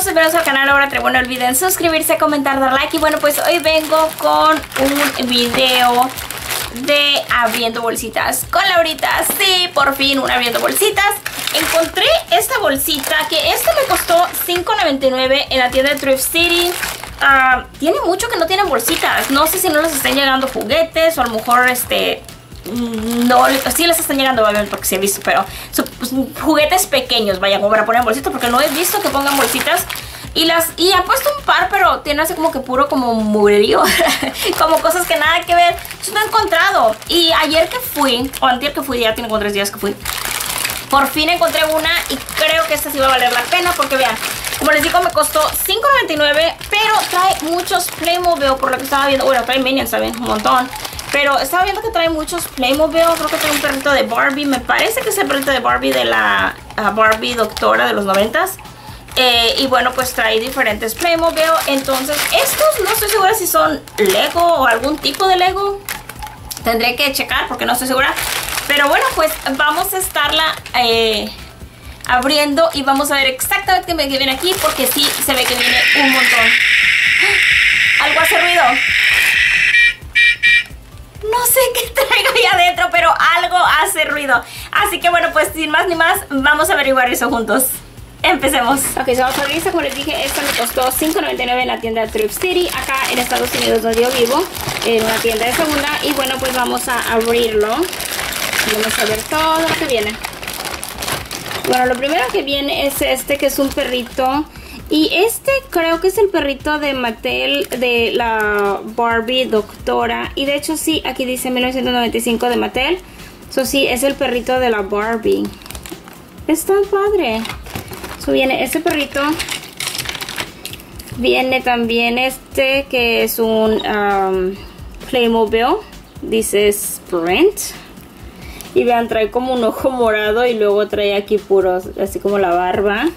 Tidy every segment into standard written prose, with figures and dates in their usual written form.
todos, bienvenidos al canal. Ahora no olviden suscribirse, comentar, dar like. Y bueno, pues hoy vengo con un video de abriendo bolsitas con Laurita. Sí, por fin un abriendo bolsitas. Encontré esta bolsita que esta me costó $5.99 en la tienda de Thrift City. Tiene mucho que no tienen bolsitas. No sé si no les están llegando juguetes o a lo mejor no, sí les están llegando, obviamente, porque sí he visto, pero juguetes pequeños, vaya, como para poner en bolsitas, porque no he visto que pongan bolsitas. Y han puesto un par, pero tiene así como que puro como mugrerío, como cosas que nada que ver. Yo no he encontrado. Y ayer que fui, o antier que fui, ya tiene como 3 días que fui, por fin encontré una y creo que esta sí va a valer la pena, porque vean, como les digo, me costó $5.99, pero trae muchos Playmobil, por lo que estaba viendo. Bueno, trae Minions también, un montón. Pero estaba viendo que trae muchos Playmobil. Creo que trae un perrito de Barbie. Me parece que es el perrito de Barbie de la Barbie doctora de los 90s. Y bueno, pues trae diferentes Playmobil. Entonces, estos no estoy segura si son Lego o algún tipo de Lego. Tendré que checar porque no estoy segura. Pero bueno, pues vamos a estarla abriendo y vamos a ver exactamente qué viene aquí, porque sí se ve que viene un montón. Algo hace ruido. No sé qué traigo ahí adentro, pero algo hace ruido. Así que bueno, pues sin más ni más, vamos a averiguar eso juntos. Empecemos. Ok, vamos a abrir esta. Como les dije, esta me costó $5.99 en la tienda de Thrift City, acá en Estados Unidos, donde yo vivo, en una tienda de segunda. Y bueno, pues vamos a abrirlo. Vamos a ver todo lo que viene. Bueno, lo primero que viene es este, que es un perrito. Y este creo que es el perrito de Mattel, de la Barbie doctora. Y de hecho sí, aquí dice 1995 de Mattel. Eso sí, es el perrito de la Barbie. Está padre. So viene ese perrito. Viene también este, que es un Playmobil. Dice Sprint. Y vean, trae como un ojo morado y luego trae aquí puros, así como la barba.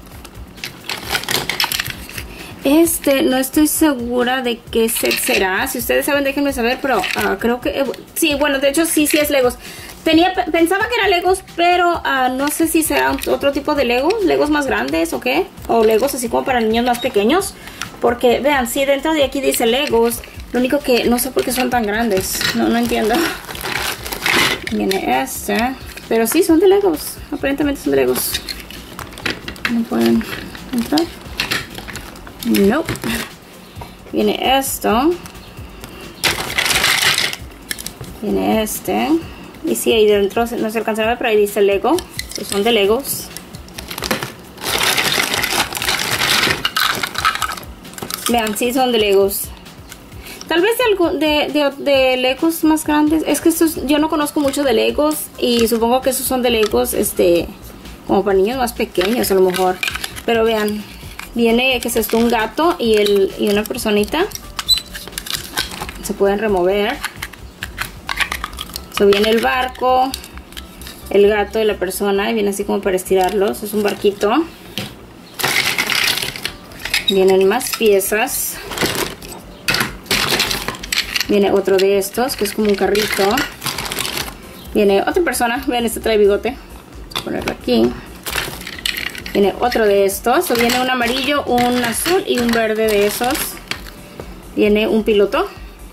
No estoy segura de qué set será. Si ustedes saben, déjenme saber, pero creo que... sí, bueno, de hecho sí es Legos. Pensaba que era Legos, pero no sé si será otro tipo de Legos. Legos más grandes o qué. O Legos así como para niños más pequeños. Porque, vean, sí, dentro de aquí dice Legos. Lo único que no sé por qué son tan grandes. No entiendo. Viene este. Pero sí, son de Legos. Aparentemente son de Legos. ¿No pueden entrar? No. Viene esto. Viene este. Y sí, ahí dentro no se alcanza a ver, pero ahí dice Lego. Estos son de Legos. Vean, sí son de Legos. Tal vez de Legos más grandes. Es que yo no conozco mucho de Legos. Y supongo que esos son de Legos, como para niños más pequeños a lo mejor. Pero vean. Viene que es esto, un gato y una personita. Se pueden remover. Viene el barco, el gato y la persona. Y viene así como para estirarlos. Es un barquito. Vienen más piezas. Viene otro de estos, que es como un carrito. Viene otra persona. Vean, este trae bigote. Voy a ponerlo aquí. Viene otro de estos. Viene un amarillo, un azul y un verde de esos. Viene un piloto.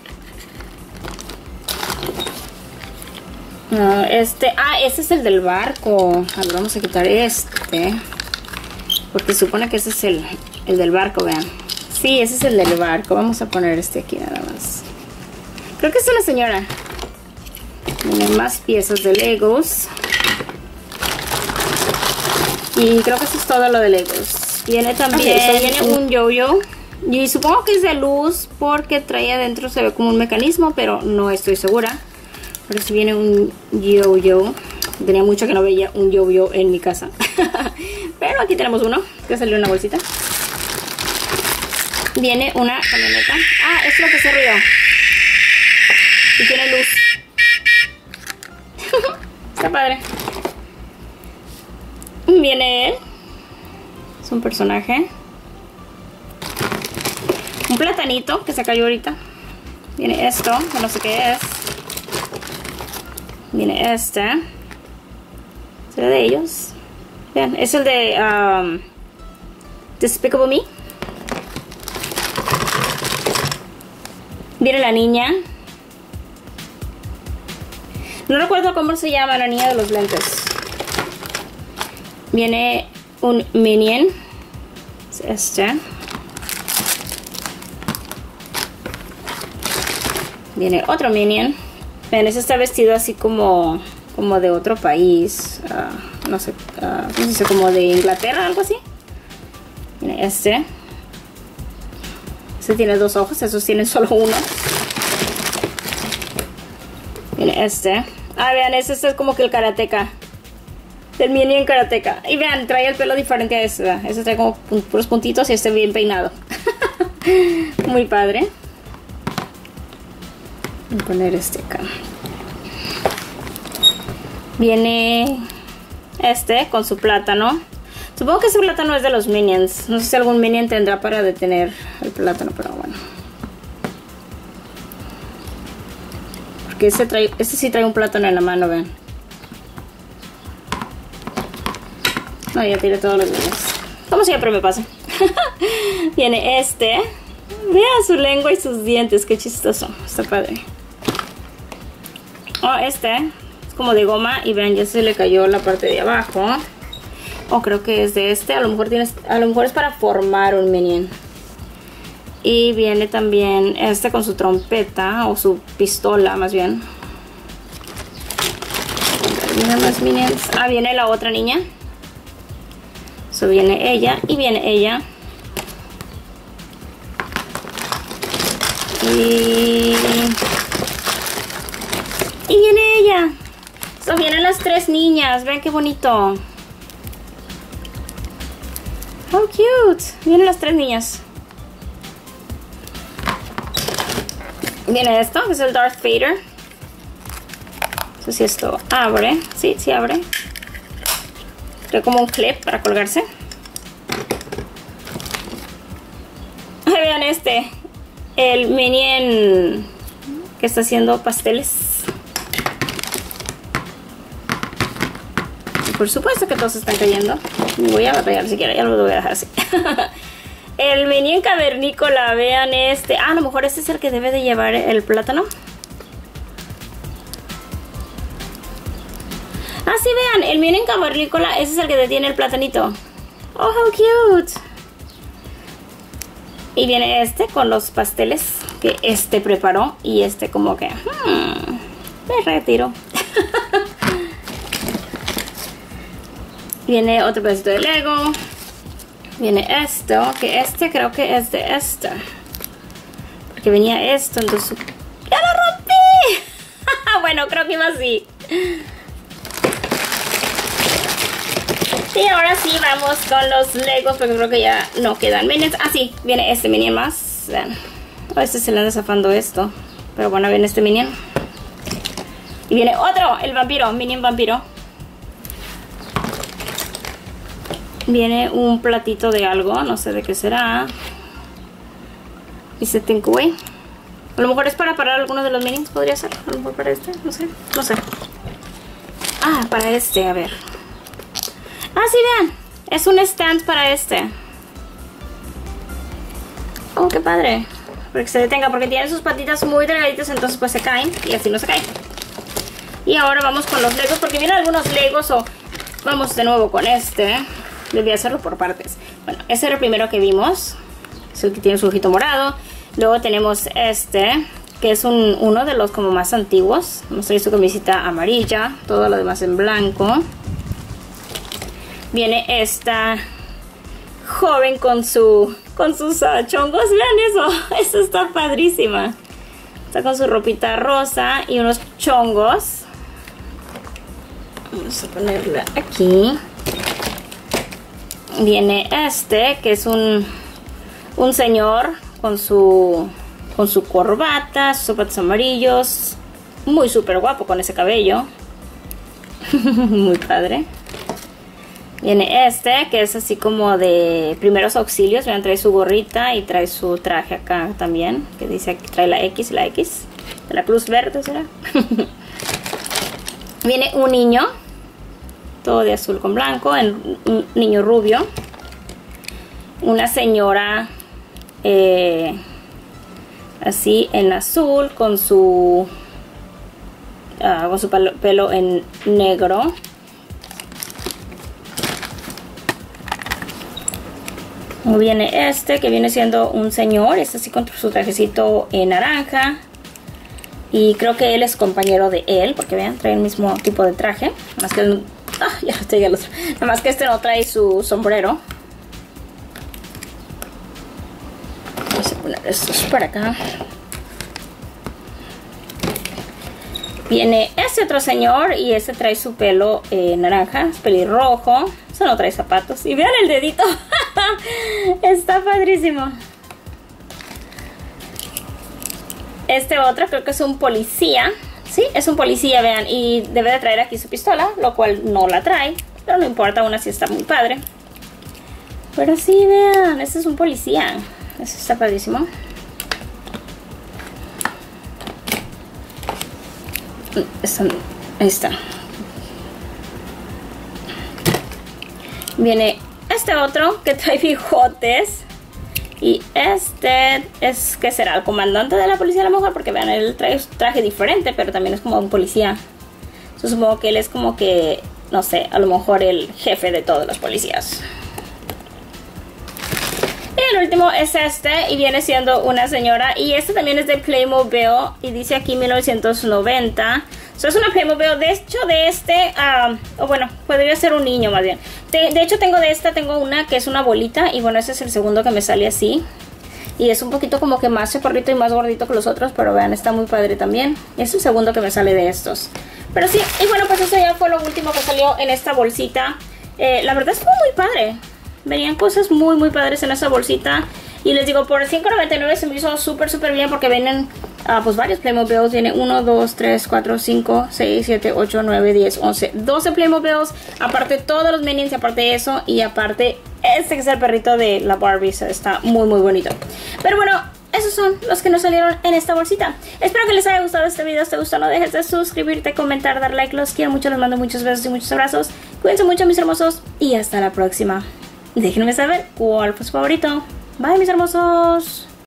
Ese es el del barco. A ver, vamos a quitar este. Porque supone que ese es el del barco, vean. Sí, ese es el del barco. Vamos a poner este aquí nada más. Creo que es una señora. Vienen más piezas de Legos. Y creo que eso es todo lo de Legos. Viene también viene un yo-yo. Y supongo que es de luz porque trae adentro, se ve como un mecanismo, pero no estoy segura. Pero si viene un yo-yo. Tenía mucho que no veía un yo-yo en mi casa. Pero aquí tenemos uno, que salió en una bolsita. Viene una camioneta. Es lo que hace ruido. Y tiene luz. Está padre. Viene él. Es un personaje. Un platanito que se cayó ahorita. Viene esto, que no sé qué es. Viene este. ¿Será de ellos? Vean, es el de Despicable Me. Viene la niña. No recuerdo cómo se llama la niña de los lentes. Viene un Minion. Es este. Viene otro Minion. Ven, ese está vestido así como de otro país. No sé, ¿cómo se dice? Como de Inglaterra, algo así. Viene este. Este tiene dos ojos, esos tienen solo uno. Viene este. Vean, este es como que el karateka. El Minion karateka. Y vean, trae el pelo diferente a este. Este trae como puros puntitos y este bien peinado. Muy padre. Voy a poner este acá. Viene este con su plátano. Supongo que ese plátano es de los Minions. No sé si algún Minion tendrá para detener el plátano, pero bueno. Porque este sí trae un plátano en la mano, vean. No, ya tiré todos los Minions. Como siempre me pasa. Viene este. Vean su lengua y sus dientes, qué chistoso. Está padre. Este es como de goma y vean, ya se le cayó la parte de abajo. Creo que es de este. A lo mejor es para formar un Minion. Y viene también este con su trompeta o su pistola, más bien. Mira más Minions. Viene la otra niña. Viene ella y viene ella. Y viene ella. Vienen las tres niñas. Vean qué bonito. How cute. Vienen las tres niñas. Viene esto, que es el Darth Vader. No sé si esto abre. Sí, sí abre. Trae como un clip para colgarse. Vean este. El Minion que está haciendo pasteles. Y por supuesto que todos están cayendo. Voy a batallar siquiera, ya lo voy a dejar así. El Minion cavernícola, vean este. A lo mejor este es el que debe de llevar el plátano. Sí, vean, el Minion cavernícola, ese es el que detiene el platanito. Oh, how cute. Y viene este con los pasteles que este preparó. Y este como que me retiro. Viene otro pedacito de Lego. Viene esto, que este creo que es de este. Porque venía esto, entonces... ¡Ya lo rompí! Bueno, creo que iba así. Y ahora sí vamos con los Legos, porque creo que ya no quedan Minions. Sí, viene este Minion más. Vean. Este se le anda zafando esto. Pero bueno, viene este Minion. Y viene otro, el vampiro, Minion vampiro. Viene un platito de algo, no sé de qué será. Dice Think Away. A lo mejor es para parar algunos de los Minions, podría ser. A lo mejor para este, no sé, no sé. Para este, a ver. Sí, vean. Es un stand para este. Oh, qué padre. Para que se detenga, porque tienen sus patitas muy delgaditas, entonces pues se caen y así no se caen. Y ahora vamos con los Legos, porque vienen algunos Legos vamos de nuevo con este. Debí hacerlo por partes. Bueno, ese era el primero que vimos. Es el que tiene su ojito morado. Luego tenemos este, que es uno de los como más antiguos. Vamos a ver su camisita amarilla. Todo lo demás en blanco. Viene esta joven con sus chongos. Vean eso. Esta está padrísima. Está con su ropita rosa y unos chongos. Vamos a ponerla aquí. Viene este, que es un señor con su corbata, sus zapatos amarillos. Muy súper guapo con ese cabello. Muy padre. Viene este, que es así como de primeros auxilios. Vean, trae su gorrita y trae su traje acá también. Que dice que trae la X, de la Cruz Verde, ¿será? Viene un niño. Todo de azul con blanco, un niño rubio. una señora así en azul con su pelo en negro. Viene este que viene siendo un señor, este así con su trajecito en naranja. Y creo que él es compañero de él, porque vean, trae el mismo tipo de traje. Más que él, ya lo trae el otro. Nada más que este no trae su sombrero. Vamos a poner estos para acá. Viene este otro señor y este trae su pelo naranja, es pelirrojo. Eso no trae zapatos. Y vean el dedito. Está padrísimo. Este otro creo que es un policía. Sí, es un policía, vean. Y debe de traer aquí su pistola, lo cual no la trae. Pero no importa, aún así está muy padre. Pero sí, vean, este es un policía. Eso está padrísimo. Ahí está. Viene este otro que trae bigotes. Y este es, ¿qué será? El comandante de la policía a lo mejor, porque vean, él trae un traje diferente, pero también es como un policía. Yo supongo que él es como que, no sé, a lo mejor el jefe de todos los policías. Y el último es este, y viene siendo una señora. Y este también es de Playmobil, y dice aquí 1990. Es una Playmobil, de hecho de este, o bueno, podría ser un niño más bien. De hecho tengo de esta, tengo una que es una bolita. Y bueno, ese es el segundo que me sale así. Y es un poquito como que más chaparrito y más gordito que los otros, pero vean, está muy padre también. Es el segundo que me sale de estos. Pero sí, y bueno, pues eso ya fue lo último que salió en esta bolsita. La verdad estuvo muy padre. Venían cosas muy muy padres en esa bolsita. Y les digo, por $5.99 se me hizo súper bien, porque vienen pues varios Playmobiles. Viene 1, 2, 3, 4, 5, 6, 7, 8, 9, 10, 11, 12 Playmobiles. Aparte todos los Minions, y aparte eso. Y aparte este que es el perrito de la Barbie. Está muy bonito. Pero bueno, esos son los que nos salieron en esta bolsita. Espero que les haya gustado este video. Si te gustó, no dejes de suscribirte, comentar, dar like. Los quiero mucho, les mando muchos besos y muchos abrazos. Cuídense mucho, mis hermosos, y hasta la próxima. Déjenme saber cuál fue su favorito. Bye, mis hermosos.